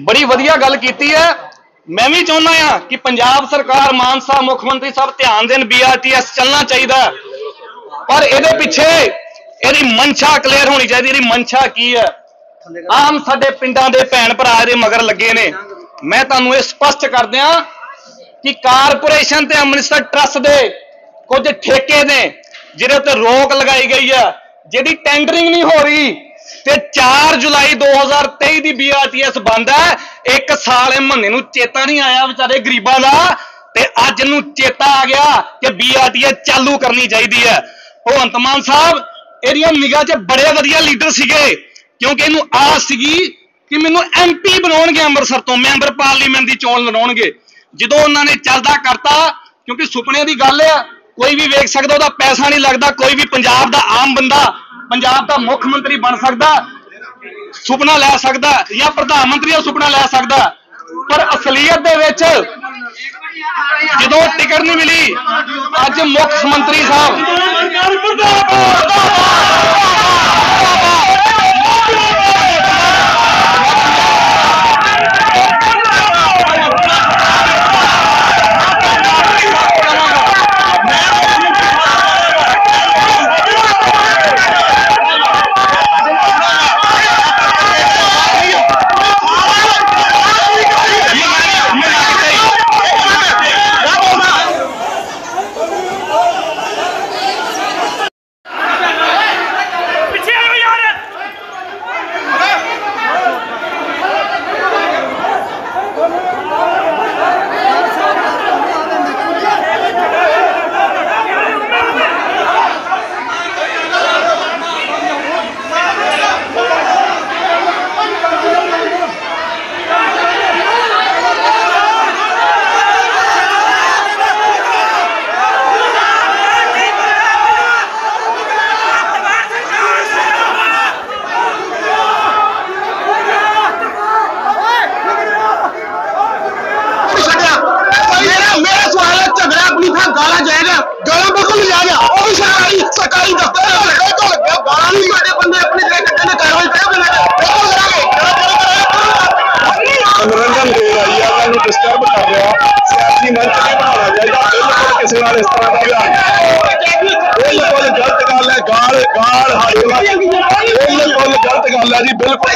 बड़ी वधिया गल कीती है। मैं भी चाहुंदा हां कि पंजाब सरकार मान साहब मुख मंत्री साहब ध्यान देन, BRTS चलना चाहिए, पर इहदे पिछे इहदी मंशा क्लीयर होनी चाहिए। इहदी मंशा की है? आम साडे पिंडां दे भैण भरा इहदे मगर लगे ने। मैं तुहानूं इह स्पष्ट कर दियां कि कारपोरेशन ते अमृतसर ट्रस्ट दे कुछ ठेके ने जिहदे उत्ते रोक लगाई गई है, जिहदी टेंडरिंग नहीं हो रही, ते 4 जुलाई 2023 की BRTS बंद है। एक साल महीने नूं चेता नहीं आया बेचारे गरीबां दा, ते अज नूं चेता आ गया कि BRTS चालू करनी चाहिए है। भगवंत मान साहब इहदियां निगाह च बड़े वधिया लीडर सीगे, क्योंकि इहनूं आस सीगी कि मैनूं MP बनाउणगे अंमृतसर तो, मैंबर पार्लीमेंट की चोण लड़ाउणगे। जदों उन्होंने चलदा करता, क्योंकि सुपने की गल है, कोई भी वेख सकदा, उहदा पैसा नहीं लगता, कोई भी पंजाब दा आम बंदा पंजाब दा मुख मंत्री बन सकदा, सुपना लै सकदा, या प्रधानमंत्री का सुपना लै सकदा। पर असलीयत दे विच जदों टिकट नहीं मिली, अज मुख्यमंत्री साहब सरकारी दफ्तर मनोरंजन दे रही है, डिस्टर्ब कर रहा, सियासी मंच नहीं बनाना चाहिए। बिल्कुल किसी नाल इस तरह का बिल्कुल गलत गल है। गाल गाल बिल्कुल गलत गल है जी, बिल्कुल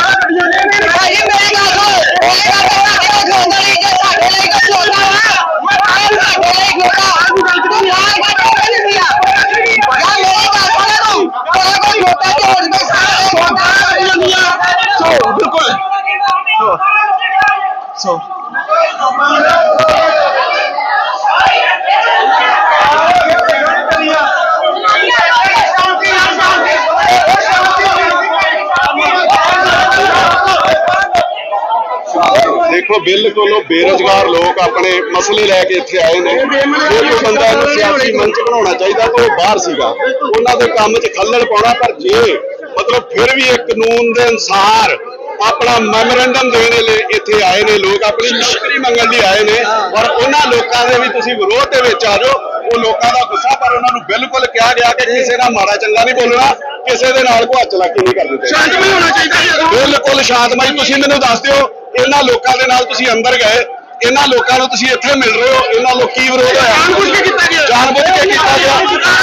देखो बिल्कुल बेरोजगार लोग अपने मसले लैके इत्थे आए ने। जो कोई बंदा इन्हूं सियासी मंच बनाना चाहिए तो बाहर सीगा, उन्होंने काम च खल्लड़ पाउणा। पर जे मतलब फिर भी एक कानून के अनुसार अपना मैमोरेंडम देने इत्थे आए ने लोग, अपनी नौकरी मंगण लई आए ने, और उन्होंने लोगों के भी तुसीं विरोध दे विच आ जाओ। वो लोगों का गुस्सा, पर उन्होंने बिल्कुल कहा गया कि किसी का माड़ा चंगा नहीं बोलना, किसी के नाल कोई चलाकी नहीं करनी चाहिए, शांतमई होना चाहिए, बिल्कुल शांतमई। तुसीं मैनूं दस दिओ, इन्हां लोकां दे नाल तुसीं अंदर गए, इन्हां लोकां नूं तुसीं इत्थे मिल रहे हो, इन्हां लोक की विरोध होया? जानबूझ के कीता गया, जानबूझ के कीता गया।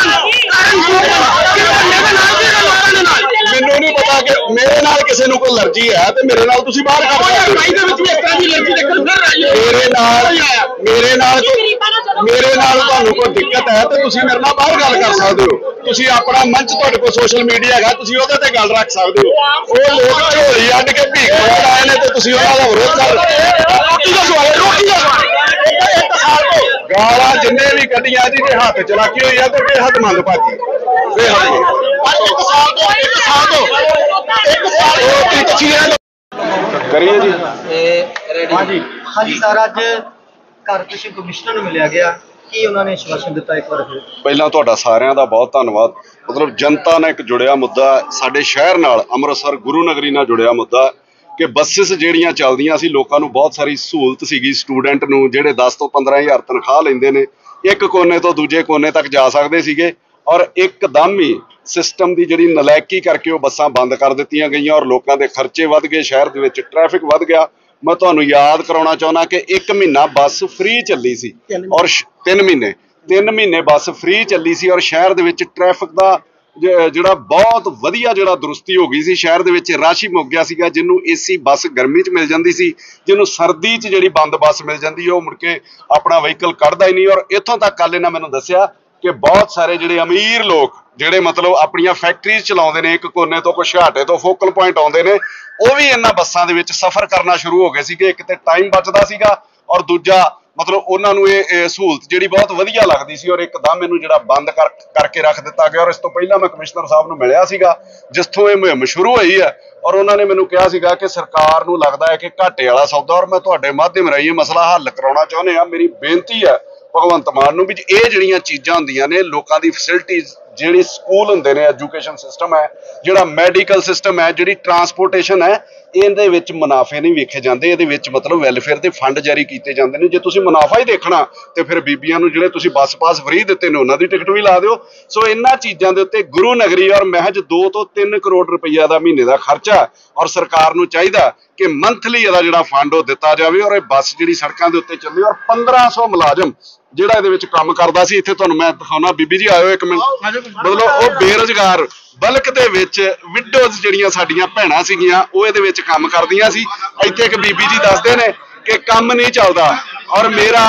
मैनूं नहीं पता कि मेरे नाल किसी नूं कोई एलर्जी है तो मेरे नाल तुसीं बाहर कर सकदे हो। मेरे नाल तुहानूं कोई दिक्कत है तो तुसीं मेरे नाल बाहर गल कर सकदे हो। तुसीं अपना मंच, तुहाडे कोल सोशल मीडिया है, तुसीं ओहदे ते गल रख सकदे हो। वो लोग झोली अड्ड के भीख मंगण आए ने ते तुसीं उन्हां दा विरोध कर रहे हो। गालां जिन्ने भी कड्डियां जी, जे हत्थ चलाकी होई है तो बेहद मंदभागी, बेहद करिए जी। हाँ जी सर, अज कारपोरेशन कमिश्नर नूं मिलिया गया, की उन्होंने आश्वासन दिता? एक बार फिर ਪਹਿਲਾਂ ਤੁਹਾਡਾ ਸਾਰਿਆਂ ਦਾ ਬਹੁਤ ਧੰਨਵਾਦ। ਮਤਲਬ ਜਨਤਾ ਨਾਲ ਇੱਕ ਜੁੜਿਆ ਮੁੱਦਾ, ਸਾਡੇ ਸ਼ਹਿਰ ਨਾਲ, ਅੰਮ੍ਰਿਤਸਰ ਗੁਰੂ ਨਗਰੀ ਨਾਲ ਜੁੜਿਆ ਮੁੱਦਾ ਕਿ ਬੱਸਿਸ ਜਿਹੜੀਆਂ ਚੱਲਦੀਆਂ ਸੀ, ਲੋਕਾਂ ਨੂੰ ਬਹੁਤ ਸਾਰੀ ਸਹੂਲਤ ਸੀਗੀ। ਸਟੂਡੈਂਟ ਨੂੰ ਜਿਹੜੇ 10 ਤੋਂ 15,000 ਤਨਖਾਹ ਲੈਂਦੇ ਨੇ, ਇੱਕ ਕੋਨੇ ਤੋਂ ਦੂਜੇ ਕੋਨੇ ਤੱਕ ਜਾ ਸਕਦੇ ਸੀਗੇ, ਔਰ ਇੱਕਦਮ ਹੀ ਸਿਸਟਮ ਦੀ ਜਿਹੜੀ ਨਲਾਇਕੀ ਕਰਕੇ ਉਹ ਬੱਸਾਂ ਬੰਦ ਕਰ ਦਿੱਤੀਆਂ ਗਈਆਂ, ਔਰ ਲੋਕਾਂ ਦੇ ਖਰਚੇ ਵੱਧ ਗਏ, ਸ਼ਹਿਰ ਦੇ ਵਿੱਚ ਟ੍ਰੈਫਿਕ ਵੱਧ ਗਿਆ। मैं तुहानूं याद कराउणा चाहुंदा कि 1 महीना बस फ्री ਚੱਲੀ ਸੀ और 3 ਮਹੀਨੇ बस फ्री ਚੱਲੀ ਸੀ और शहर ਦੇ ਵਿੱਚ ट्रैफिक ਦਾ ਜਿਹੜਾ ਬਹੁਤ ਵਧੀਆ ਜਿਹੜਾ ਦਰੁਸਤੀ ਹੋ ਗਈ ਸੀ। ਸ਼ਹਿਰ ਦੇ ਵਿੱਚ ਰਸ਼ ਹੀ ਮੁੱਕ ਗਿਆ ਸੀਗਾ। ਜਿਹਨੂੰ ਏਸੀ ਬੱਸ ਗਰਮੀ 'ਚ ਮਿਲ ਜਾਂਦੀ ਸੀ, ਜਿਹਨੂੰ ਸਰਦੀ 'ਚ ਜਿਹੜੀ ਬੰਦ ਬੱਸ ਮਿਲ ਜਾਂਦੀ ਉਹ ਮੁੜ ਕੇ ਆਪਣਾ ਵਹੀਕਲ ਕੱਢਦਾ ਹੀ ਨਹੀਂ। ਔਰ ਇੱਥੋਂ ਤੱਕ ਕੱਲ੍ਹ ਇਹਨਾਂ ਮੈਨੂੰ ਦੱਸਿਆ ਕਿ ਬਹੁਤ ਸਾਰੇ ਜਿਹੜੇ ਅਮੀਰ ਲੋਕ ਜਿਹੜੇ ਮਤਲਬ ਆਪਣੀਆਂ ਫੈਕਟਰੀਜ਼ ਚਲਾਉਂਦੇ ਨੇ, ਇੱਕ ਕੋਨੇ ਤੋਂ ਕੁਸ਼ਹਾਟੇ ਤੋਂ ਫੋਕਲ ਪੁਆਇੰਟ ਆਉਂਦੇ ਨੇ, ਉਹ ਵੀ ਇਹਨਾਂ ਬੱਸਾਂ ਦੇ ਵਿੱਚ ਸਫ਼ਰ ਕਰਨਾ ਸ਼ੁਰੂ ਹੋ ਗਏ ਸੀਗੇ। ਇੱਕ ਤੇ ਟਾਈਮ ਬਚਦਾ ਸੀਗਾ ਔਰ ਦੂਜਾ ਮਤਲਬ ਉਹਨਾਂ ਨੂੰ ਇਹ ਸਹੂਲਤ ਜਿਹੜੀ ਬਹੁਤ ਵਧੀਆ ਲੱਗਦੀ ਸੀ। ਔਰ ਇੱਕਦਮ ਇਹਨੂੰ ਜਿਹੜਾ ਬੰਦ ਕਰਕੇ ਰੱਖ ਦਿੱਤਾ ਗਿਆ। ਔਰ ਇਸ ਤੋਂ ਪਹਿਲਾਂ ਮੈਂ ਕਮਿਸ਼ਨਰ ਸਾਹਿਬ ਨੂੰ ਮਿਲਿਆ ਸੀਗਾ ਜਿੱਥੋਂ ਇਹ ਮੁਹਿੰਮ ਸ਼ੁਰੂ ਹੋਈ ਹੈ, ਔਰ ਉਹਨਾਂ ਨੇ ਮੈਨੂੰ ਕਿਹਾ ਸੀਗਾ ਕਿ ਸਰਕਾਰ ਨੂੰ ਲੱਗਦਾ ਹੈ ਕਿ ਘਾਟੇ ਵਾਲਾ ਸੌਦਾ। ਔਰ ਮੈਂ ਤੁਹਾਡੇ ਮਾਧਿਅਮ ਰਾਹੀਂ ਇਹ ਮਸਲਾ ਹੱਲ ਕਰਾਉਣਾ ਚਾਹੁੰਦੇ ਹਾਂ। ਮੇਰੀ ਬੇਨਤੀ ਹੈ ਭਗਵੰਤ ਮਾਨ ਨੂੰ ਵੀ ਇਹ ਜਿਹੜੀਆਂ ਚੀਜ਼ਾਂ ਹੁੰਦੀਆਂ ਨੇ, ਲੋਕਾਂ ਦੀ ਫੈਸਿਲਿਟੀਜ਼, ਜਿਹੜੀ ਸਕੂਲ ਹੁੰਦੇ ਨੇ, ਐਜੂਕੇਸ਼ਨ ਸਿਸਟਮ ਹੈ, ਜਿਹੜਾ ਮੈਡੀਕਲ ਸਿਸਟਮ ਹੈ, ਜਿਹੜੀ ਟਰਾਂਸਪੋਰਟੇਸ਼ਨ ਹੈ, ਇਹਦੇ ਵਿੱਚ ਮੁਨਾਫੇ ਨਹੀਂ ਵੇਖੇ ਜਾਂਦੇ। ਇਹਦੇ ਵਿੱਚ ਮਤਲਬ ਵੈਲਫੇਅਰ ਦੇ ਫੰਡ ਜਾਰੀ ਕੀਤੇ ਜਾਂਦੇ ਨੇ। ਜੇ ਤੁਸੀਂ ਮੁਨਾਫਾ ਹੀ ਦੇਖਣਾ ਤੇ ਫਿਰ ਬੀਬੀਆਂ ਨੂੰ ਜਿਹੜੇ ਤੁਸੀਂ ਬੱਸ ਪਾਸ ਫ੍ਰੀ ਦਿੱਤੇ ਨੇ ਉਹਨਾਂ ਦੀ ਟਿਕਟ ਵੀ ਲਾ ਦਿਓ। ਸੋ ਇਹਨਾਂ ਚੀਜ਼ਾਂ ਦੇ ਉੱਤੇ ਗੁਰੂ ਨਗਰੀ ਔਰ ਮਹਿਜ 2 ਤੋਂ 3 ਕਰੋੜ ਰੁਪਈਆ ਦਾ ਮਹੀਨੇ ਦਾ ਖਰਚਾ, ਔਰ ਸਰਕਾਰ ਨੂੰ ਚਾਹੀਦਾ ਕਿ ਮੰਥਲੀ ਇਹਦਾ ਜਿਹੜਾ ਫੰਡ ਉਹ ਦਿੱਤਾ ਜਾਵੇ ਔਰ ਇਹ ਬੱਸ ਜਿਹੜੀ ਸੜਕਾਂ ਦੇ ਉੱਤੇ ਚੱਲੇ। ਔਰ 1500 ਮੁਲਾਜ਼ਮ ਜਿਹੜਾ ਇਹਦੇ ਵਿੱਚ ਕੰਮ ਕਰਦਾ ਸੀ, ਇੱਥੇ ਤੁਹਾਨੂੰ ਮੈਂ ਦਿਖਾਉਣਾ, ਬੀਬੀ ਜੀ ਆਇਓ ਇੱਕ ਮਿੰਟ, ਮਤਲਬ ਉਹ ਬੇਰੁਜ਼ਗਾਰ ਬਲਕ ਦੇ ਵਿੱਚ ਵਿਡੋਜ਼ ਜਿਹੜੀਆਂ ਸਾਡੀਆਂ ਭੈਣਾਂ ਸੀਗੀਆਂ ਉਹ ਇਹਦੇ ਵਿੱਚ ਕੰਮ ਕਰਦੀਆਂ ਸੀ। ਇੱਥੇ ਇੱਕ ਬੀਬੀ ਜੀ ਦੱਸਦੇ ਨੇ ਕਿ ਕੰਮ ਨਹੀਂ ਚੱਲਦਾ ਔਰ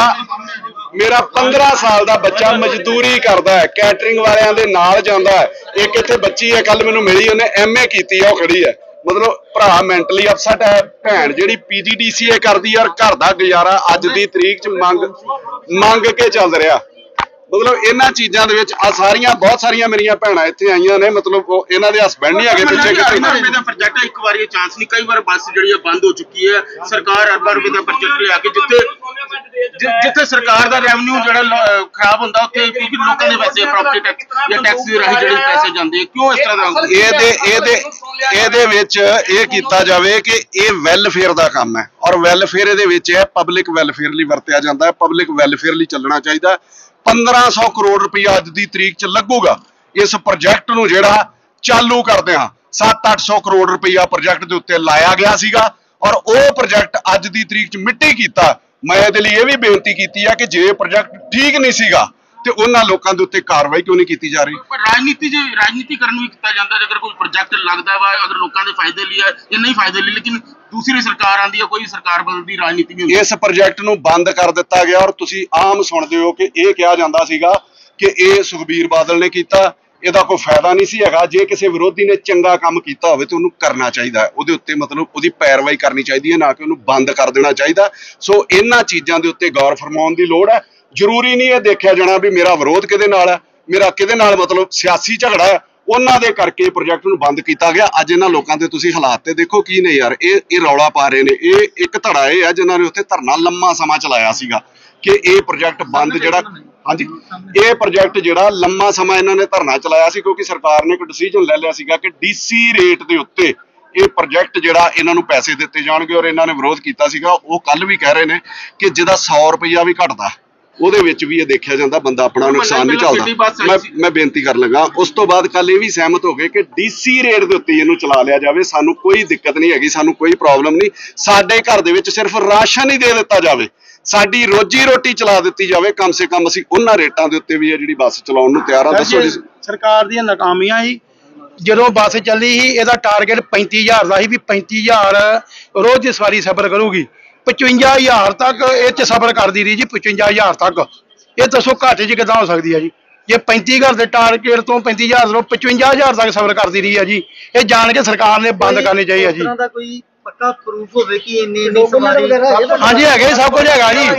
ਮੇਰਾ 15 ਸਾਲ ਦਾ ਬੱਚਾ ਮਜ਼ਦੂਰੀ ਕਰਦਾ ਹੈ, ਕੈਟਰਿੰਗ ਵਾਲਿਆਂ ਦੇ ਨਾਲ ਜਾਂਦਾ ਹੈ। ਇੱਕ ਇੱਥੇ ਬੱਚੀ ਹੈ, ਕੱਲ ਮੈਨੂੰ ਮਿਲੀ, ਉਹਨੇ MA ਕੀਤੀ ਹੈ, ਉਹ ਖੜੀ ਹੈ। ਮਤਲਬ ਭਰਾ ਮੈਂਟਲੀ ਅਪਸੈਟ ਹੈ, ਭੈਣ ਜਿਹੜੀ PGDCA ਕਰਦੀ ਹੈ ਔਰ ਘਰ ਦਾ ਗੁਜ਼ਾਰਾ ਅੱਜ ਦੀ ਤਰੀਕ 'ਚ ਮੰਗ ਕੇ ਚੱਲ ਰਿਹਾ। ਮਤਲਬ ਇਹਨਾਂ ਚੀਜ਼ਾਂ ਦੇ ਵਿੱਚ ਆ ਸਾਰੀਆਂ ਬਹੁਤ ਸਾਰੀਆਂ ਮੇਰੀਆਂ ਭੈਣਾਂ ਇੱਥੇ ਆਈਆਂ ਨੇ, ਮਤਲਬ ਇਹਨਾਂ ਦੇ ਹਸਬੈਂਡ ਨਹੀਂ ਹੈਗੇ ਪਿੱਛੇ ਕਿਤੇ। ਰੁਪਏ ਦਾ ਪ੍ਰੋਜੈਕਟ ਹੈ, ਇੱਕ ਵਾਰੀ ਇਹ ਚਾਂਸ ਨਹੀਂ, ਕਈ ਵਾਰ ਬੱਸ ਜਿਹੜੀ ਹੈ ਬੰਦ ਹੋ ਚੁੱਕੀ ਹੈ। ਸਰਕਾਰ ਅਰਬਾਂ ਰੁਪਏ ਦਾ ਪ੍ਰੋਜੈਕਟ ਲਿਆ ਕੇ ਜਿੱਥੇ ਸਰਕਾਰ ਦਾ ਰੈਵਨਿਊ ਜਿਹੜਾ ਖਰਾਬ ਹੁੰਦਾ ਉੱਥੇ, ਕਿਉਂਕਿ ਲੋਕਾਂ ਦੇ ਪੈਸੇ ਪ੍ਰਾਪਰਟੀ ਟੈਕਸ ਜਾਂ ਟੈਕਸ ਦੇ ਰਾਹੀਂ ਜਿਹੜੇ ਪੈਸੇ ਜਾਂਦੇ, ਕਿਉਂ ਇਸ ਤਰ੍ਹਾਂ ਦਾ? ਇਹਦੇ ਵਿੱਚ ਇਹ ਕੀਤਾ ਜਾਵੇ ਕਿ ਇਹ ਵੈਲਫੇਅਰ ਦਾ ਕੰਮ ਹੈ ਔਰ ਵੈਲਫੇਅਰ ਇਹਦੇ ਵਿੱਚ ਹੈ, ਪਬਲਿਕ ਵੈਲਫੇਅਰ ਲਈ ਵਰਤਿਆ ਜਾਂਦਾ ਹੈ, ਪਬਲਿਕ ਵੈਲਫੇਅਰ ਲਈ ਚੱਲਣਾ ਚਾਹੀਦਾ। 1500 ਕਰੋੜ ਰੁਪਈਆ ਅੱਜ ਦੀ ਤਰੀਕ 'ਚ ਲੱਗੂਗਾ ਇਸ ਪ੍ਰੋਜੈਕਟ ਨੂੰ ਜਿਹੜਾ ਚਾਲੂ ਕਰਦੇ ਹਾਂ। 700-800 ਕਰੋੜ ਰੁਪਈਆ ਪ੍ਰੋਜੈਕਟ ਦੇ ਉੱਤੇ ਲਾਇਆ ਗਿਆ ਸੀਗਾ ਔਰ ਉਹ ਪ੍ਰੋਜੈਕਟ ਅੱਜ ਦੀ ਤਰੀਕ 'ਚ ਮਿੱਟੀ ਕੀਤਾ। ਮੈਂ ਇਹਦੇ ਲਈ ਇਹ ਵੀ ਬੇਨਤੀ ਕੀਤੀ ਹੈ ਕਿ ਜੇ ਪ੍ਰੋਜੈਕਟ ਠੀਕ ਨਹੀਂ ਸੀਗਾ ਤੇ ਉਹਨਾਂ ਲੋਕਾਂ ਦੇ ਉੱਤੇ ਕਾਰਵਾਈ ਕਿਉਂ ਨਹੀਂ ਕੀਤੀ ਜਾ ਰਹੀ? ਰਾਜਨੀਤੀਕਰਨ ਵੀ ਕੀਤਾ ਜਾਂਦਾ, ਜੇਕਰ ਕੋਈ ਪ੍ਰੋਜੈਕਟ ਲੱਗਦਾ ਵਾ ਅਗਰ ਲੋਕਾਂ ਦੇ ਫਾਇਦੇ ਲਈ ਹੈ ਜਾਂ ਨਹੀਂ ਫਾਇਦੇ ਲਈ, ਲੇਕਿਨ ਦੂਸਰੀ ਸਰਕਾਰ ਆਉਂਦੀ ਹੈ, ਕੋਈ ਸਰਕਾਰ ਬਦਲਦੀ, ਰਾਜਨੀਤੀ ਵੀ ਹੁੰਦੀ। ਇਸ ਪ੍ਰੋਜੈਕਟ ਨੂੰ ਬੰਦ ਕਰ ਦਿੱਤਾ ਗਿਆ ਔਰ ਤੁਸੀਂ ਆਮ ਸੁਣਦੇ ਹੋ ਕਿ ਇਹ ਕਿਹਾ ਜਾਂਦਾ ਸੀਗਾ ਕਿ ਇਹ ਸੁਖਬੀਰ ਬਾਦਲ ਨੇ ਕੀਤਾ, ਇਹਦਾ ਕੋਈ ਫਾਇਦਾ ਨਹੀਂ ਸੀ ਹੈਗਾ। ਜੇ ਕਿਸੇ ਵਿਰੋਧੀ ਨੇ ਚੰਗਾ ਕੰਮ ਕੀਤਾ ਹੋਵੇ ਤੇ ਉਹਨੂੰ ਕਰਨਾ ਚਾਹੀਦਾ ਹੈ, ਉਹਦੇ ਉੱਤੇ ਮਤਲਬ ਉਹਦੀ ਪੈਰਵਾਈ ਕਰਨੀ ਚਾਹੀਦੀ ਹੈ, ਨਾ ਕਿ ਉਹਨੂੰ ਬੰਦ ਕਰ ਦੇਣਾ ਚਾਹੀਦਾ। ਸੋ ਇਹਨਾਂ ਚੀਜ਼ਾਂ ਦੇ ਉੱਤੇ ਗੌਰ ਫਰਮਾਉਣ ਦੀ ਲੋੜ ਹੈ। ਜ਼ਰੂਰੀ ਨਹੀਂ ਇਹ ਦੇਖਿਆ ਜਾਣਾ ਵੀ ਮੇਰਾ ਵਿਰੋਧ ਕਿਹਦੇ ਨਾਲ ਹੈ, ਮੇਰਾ ਕਿਹਦੇ ਨਾਲ ਮਤਲਬ ਸਿਆਸੀ ਝਗੜਾ ਹੈ, ਉਹਨਾਂ ਦੇ ਕਰਕੇ ਪ੍ਰੋਜੈਕਟ ਨੂੰ ਬੰਦ ਕੀਤਾ ਗਿਆ। ਅੱਜ ਇਹਨਾਂ ਲੋਕਾਂ ਦੇ ਤੁਸੀਂ ਹਾਲਾਤ ਤੇ ਦੇਖੋ ਕੀ ਨੇ ਯਾਰ, ਇਹ ਰੌਲਾ ਪਾ ਰਹੇ ਨੇ। ਇਹ ਇੱਕ ਧੜਾ ਇਹ ਹੈ ਜਿਨ੍ਹਾਂ ਨੇ ਉੱਥੇ ਧਰਨਾ ਲੰਮਾ ਸਮਾਂ ਚਲਾਇਆ ਸੀਗਾ ਕਿ ਇਹ ਪ੍ਰੋਜੈਕਟ ਬੰਦ ਜਿਹੜਾ, ਹਾਂਜੀ, ਇਹ ਪ੍ਰੋਜੈਕਟ ਜਿਹੜਾ ਲੰਮਾ ਸਮਾਂ ਇਹਨਾਂ ਨੇ ਧਰਨਾ ਚਲਾਇਆ ਸੀ ਕਿਉਂਕਿ ਸਰਕਾਰ ਨੇ ਇੱਕ ਡਿਸੀਜਨ ਲੈ ਲਿਆ ਸੀਗਾ ਕਿ DC ਰੇਟ ਦੇ ਉੱਤੇ ਇਹ ਪ੍ਰੋਜੈਕਟ ਜਿਹੜਾ ਇਹਨਾਂ ਨੂੰ ਪੈਸੇ ਦਿੱਤੇ ਜਾਣਗੇ ਔਰ ਇਹਨਾਂ ਨੇ ਵਿਰੋਧ ਕੀਤਾ ਸੀਗਾ। ਉਹ ਕੱਲ ਵੀ ਕਹਿ ਰਹੇ ਨੇ ਕਿ ਜਿਹਦਾ 100 ਰੁਪਈਆ ਵੀ ਘਟਦਾ ਉਹਦੇ ਵਿੱਚ ਵੀ ਇਹ ਦੇਖਿਆ ਜਾਂਦਾ ਬੰਦਾ ਆਪਣਾ ਨੁਕਸਾਨ ਨਹੀਂ ਝੱਲਦਾ। ਮੈਂ ਬੇਨਤੀ ਕਰ ਲਗਾ ਉਸ ਤੋਂ ਬਾਅਦ ਕੱਲ ਇਹ ਵੀ ਸਹਿਮਤ ਹੋ ਗਏ ਕਿ DC ਰੇਟ ਦੇ ਉੱਤੇ ਇਹਨੂੰ ਚਲਾ ਲਿਆ ਜਾਵੇ। ਸਾਨੂੰ ਕੋਈ ਦਿੱਕਤ ਨਹੀਂ ਹੈਗੀ, ਸਾਨੂੰ ਕੋਈ ਪ੍ਰੋਬਲਮ ਨਹੀਂ। ਸਾਡੇ ਘਰ ਦੇ ਵਿੱਚ ਸਿਰਫ ਰਾਸ਼ਨ ਹੀ ਦੇ ਦਿੱਤਾ ਜਾਵੇ, ਸਾਡੀ ਰੋਜੀ ਰੋਟੀ ਚਲਾ ਦਿੱਤੀ ਜਾਵੇ। ਕਮ ਸੇ ਕਮ ਅਸੀਂ ਉਹਨਾਂ ਰੇਟਾਂ ਦੇ ਉੱਤੇ ਵੀ ਇਹ ਜਿਹੜੀ ਬੱਸ ਚਲਾਉਣ ਨੂੰ ਤਿਆਰ ਆ। ਦੱਸੋ ਜੀ, ਸਰਕਾਰ ਦੀਆਂ ਨਾਕਾਮੀਆਂ ਹੀ ਜਦੋਂ ਬੱਸ ਚੱਲੀ ਸੀ, ਇਹਦਾ ਟਾਰਗੇਟ 35000 ਦਾ ਸੀ ਵੀ 35000 ਰੋਜ਼ ਦੀ ਸਵਾਰੀ ਸਫ਼ਰ ਕਰੂਗੀ। 55000 ਤੱਕ ਇਹ 'ਚ ਸਫ਼ਰ ਕਰਦੀ ਰਹੀ ਜੀ, 55000 ਤੱਕ। ਇਹ ਦੱਸੋ ਘਾਟੇ 'ਚ ਕਿੱਦਾਂ ਹੋ ਸਕਦੀ ਹੈ ਜੀ? ਜੇ 35000 ਦੇ ਟਾਰਗੇਟ ਤੋਂ 35000 ਤੋਂ 55000 ਤੱਕ ਸਫ਼ਰ ਕਰਦੀ ਰਹੀ ਹੈ ਜੀ। ਇਹ ਜਾਣ ਕੇ ਸਰਕਾਰ ਨੇ ਬੰਦ ਕਰਨੀ ਚਾਹੀਦੀ ਹੈ ਜੀ। ਕੋਈ ਪੱਕਾ ਪ੍ਰੂਫ ਹੋਵੇ ਕਿ ਇੰਨੀ ਸਵਾਰੀ, ਹਾਂਜੀ ਹੈਗੇ, ਸਭ ਕੁਝ ਹੈਗਾ ਜੀ,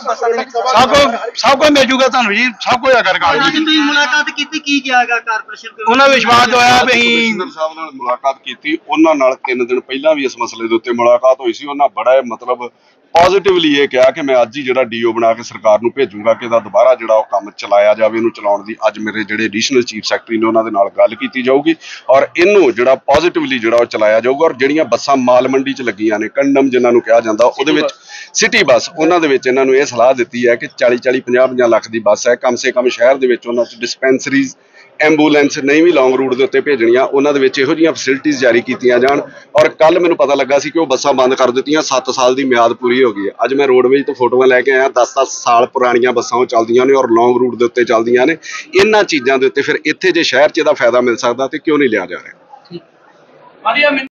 ਸਭ ਕੁਝ ਮਿਲ ਜੂਗਾ ਤੁਹਾਨੂੰ ਜੀ, ਸਭ ਕੁਝ ਹੈਗਾ ਰਿਕਾਰਡ ਜੀ। ਤੁਸੀਂ ਮੁਲਾਕਾਤ ਕੀਤੀ, ਕੀ ਕਿਹਾਗਾ ਕਾਰਪੋਰੇਸ਼ਨ? ਉਹਨਾਂ ਵਿਸ਼ਵਾਸ ਦਵਾਇਆ ਵੀ ਅਸੀਂ ਕਮਿਸ਼ਨਰ ਸਾਹਿਬ ਨਾਲ ਮੁਲਾਕਾਤ ਕੀਤੀ। ਉਹਨਾਂ ਨਾਲ 3 ਦਿਨ ਪਹਿਲਾਂ ਵੀ ਇਸ ਮਸਲੇ ਦੇ ਉੱਤੇ ਮੁਲਾਕਾਤ ਹੋਈ ਸੀ। ਉਹਨਾਂ ਬੜਾ ਮਤਲਬ ਪੋਜ਼ਿਟਿਵਲੀ ਇਹ ਕਿਹਾ ਕਿ ਮੈਂ ਅੱਜ ਹੀ ਜਿਹੜਾ DO ਬਣਾ ਕੇ ਸਰਕਾਰ ਨੂੰ ਭੇਜੂਗਾ ਕਿ ਇਹਦਾ ਦੁਬਾਰਾ ਜਿਹੜਾ ਉਹ ਕੰਮ ਚਲਾਇਆ ਜਾਵੇ। ਇਹਨੂੰ ਚਲਾਉਣ ਦੀ ਅੱਜ ਮੇਰੇ ਜਿਹੜੇ ਐਡੀਸ਼ਨਲ ਚੀਫ ਸੈਕਟਰੀ ਨੇ ਉਹਨਾਂ ਦੇ ਨਾਲ ਗੱਲ ਕੀਤੀ ਜਾਊਗੀ ਔਰ ਇਹਨੂੰ ਜਿਹੜਾ ਪੋਜ਼ਿਟਿਵਲੀ ਜਿਹੜਾ ਉਹ ਚਲਾਇਆ ਜਾਊਗਾ। ਔਰ ਜਿਹੜੀਆਂ ਬੱਸਾਂ ਮਾਲ ਮੰਡੀ 'ਚ ਲੱਗੀਆਂ ਨੇ, ਕੰਡਮ ਜਿਨ੍ਹਾਂ ਨੂੰ ਕਿਹਾ ਜਾਂਦਾ, ਉਹਦੇ ਵਿੱਚ ਸਿਟੀ ਬੱਸ, ਉਹਨਾਂ ਦੇ ਵਿੱਚ ਇਹਨਾਂ ਨੂੰ ਇਹ ਸਲਾਹ ਦਿੱਤੀ ਹੈ ਕਿ 40-50 ਲੱਖ ਦੀ ਬੱਸ ਹੈ, ਕਮ ਸੇ ਕਮ ਸ਼ਹਿਰ ਦੇ ਵਿੱਚ ਉਹਨਾਂ 'ਚ ਡਿਸਪੈਂਸਰੀਜ਼ ਐਂਬੂਲੈਂਸ ਨਹੀਂ ਵੀ ਲੌਂਗ ਰੂਟ ਦੇ ਉੱਤੇ ਭੇਜਣੀਆਂ, ਉਹਨਾਂ ਦੇ ਵਿੱਚ ਇਹੋ ਜਿਹੀਆਂ ਫੈਸਿਲਿਟੀਜ਼ ਜਾਰੀ ਕੀਤੀਆਂ ਜਾਣ। ਔਰ ਕੱਲ ਮੈਨੂੰ ਪਤਾ ਲੱਗਾ ਸੀ ਕਿ ਉਹ ਬੱਸਾਂ ਬੰਦ ਕਰ ਦਿੱਤੀਆਂ, 7 ਸਾਲ ਦੀ ਮਿਆਦ ਪੂਰੀ ਹੋ ਗਈ ਹੈ। ਅੱਜ ਮੈਂ ਰੋਡਵੇਜ਼ ਤੋਂ ਫੋਟੋਆਂ ਲੈ ਕੇ ਆਇਆ, 10-10 ਸਾਲ ਪੁਰਾਣੀਆਂ ਬੱਸਾਂ ਉਹ ਚੱਲਦੀਆਂ ਨੇ ਔਰ ਲੌਂਗ ਰੂਟ ਦੇ ਉੱਤੇ ਚੱਲਦੀਆਂ ਨੇ। ਇਹਨਾਂ ਚੀਜ਼ਾਂ ਦੇ ਉੱਤੇ ਫਿਰ ਇੱਥੇ ਜੇ ਸ਼ਹਿਰ 'ਚ ਇਹਦਾ ਫਾਇਦਾ ਮਿਲ ਸਕਦਾ ਤੇ ਕਿਉਂ ਨਹੀਂ ਲਿਆ ਜਾ ਰਿਹਾ।